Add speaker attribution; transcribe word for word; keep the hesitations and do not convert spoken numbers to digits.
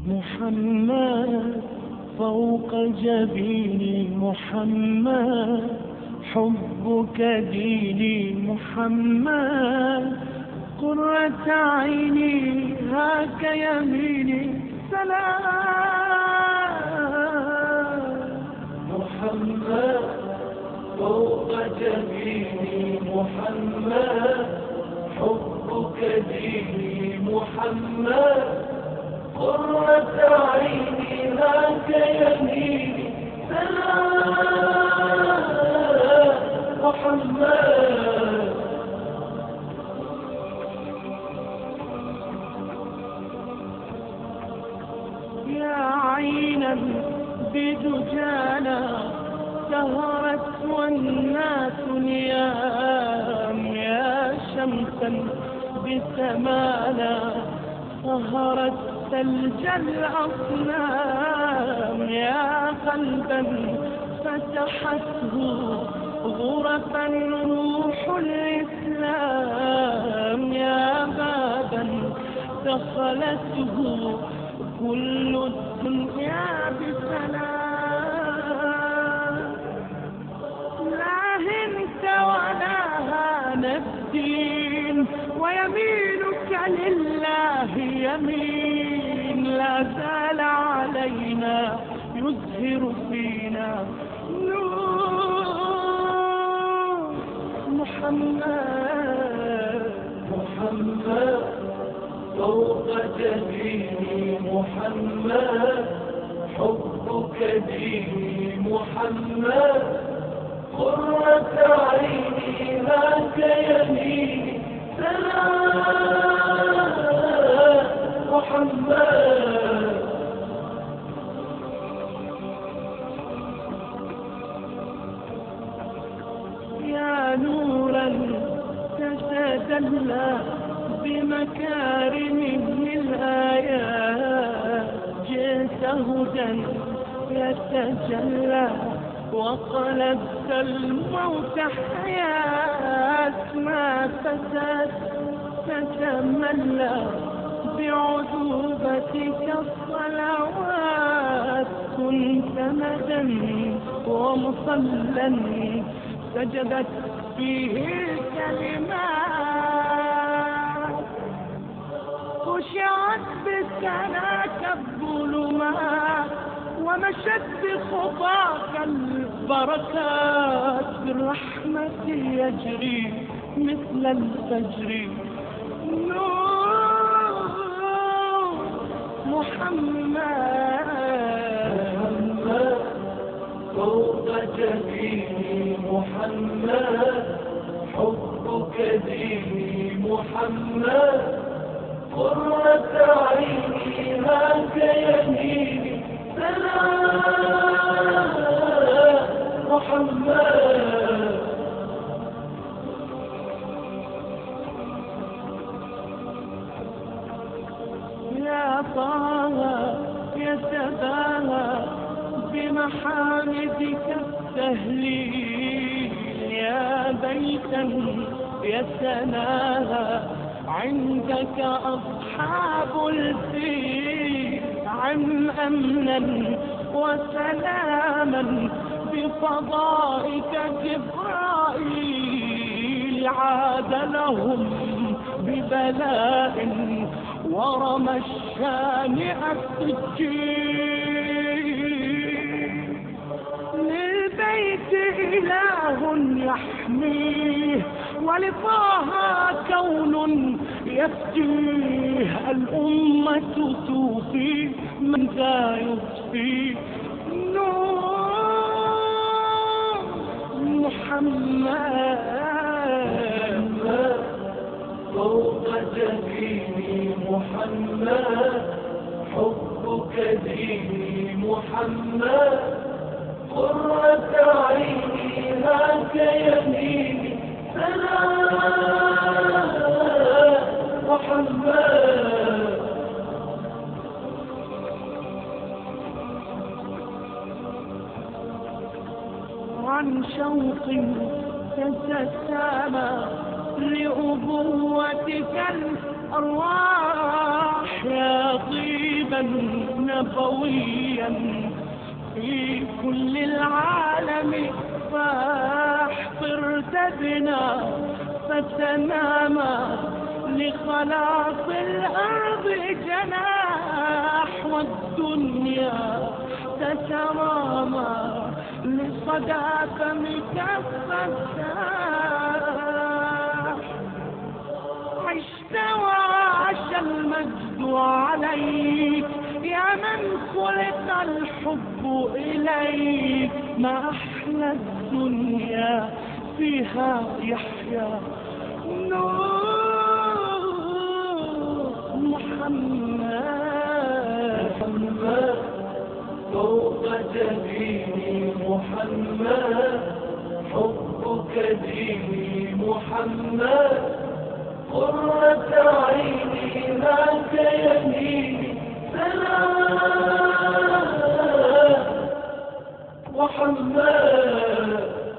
Speaker 1: محمد فوق جبيني محمد، حبك ديني محمد، قرة عيني هاك يميني سلام. محمد فوق جبيني محمد، حبك ديني محمد، قرة عيني هاك يميني سلام. محمد يا عينا بدجانا سهرت والناس نيام، يا شمسا بسمانا سهرت ثلج الأصنام، يا قلبا فتحته غرفا روح الإسلام، يا بابا دخلته كل الدنيا بسلام. لا هنت ولا هان الدين، ويمينك لله يمين، لا زال علينا يزهر فينا نور. محمد محمد فوق جبيني محمد، حبك ديني محمد، قرة عيني هاك يميني سلام. محمد يا نورا تتدلى بمكارم الآيات، جئت هدى يتجلى وقلبت الموت حياة، ما فتت تتملى بعذوبتك الصلوات، كنت مدى ومصلا سجدت فيه الكلمات، خشعت بسناك الظلمات ومشت بخطاك البركات، بالرحمة يجري مثل الفجر نور. محمد محمد فوق جبيني محمد، حبك ديني محمد، قرة عيني هاك يميني سلام. محمد يا طه يتباهى بمحامدك التهليل، يا بيتا يتناهى عندك أصحاب الفيل، عن أمنا وسلاما بفضائك جبرائيل، عاد لهم ببلاء ورمى الشانئ السجين، للبيت إله يحميه ولطه كون يفتيه، الأمة توفي من ذا يطفي نور. محمد فوق جبيني محمد، حبك ديني محمد، قرة عيني هاك يميني سلام. محمد عن شوق تتسامى لأبوتك الأرواح، يا طيب مولدا نبويا في كل العالم فاحفر بنا فتنامى لخلاص الأرض جناح والدنيا تترامى لصدى فمك الفتاح. عشت وعاش المجد عليك يا من خلق الحب إليك، ما أحلى الدنيا فيها يحيا نور محمد. محمد فوق جبيني محمد، حبك ديني محمد، قرة عيني ذاك يميني سلام محمد.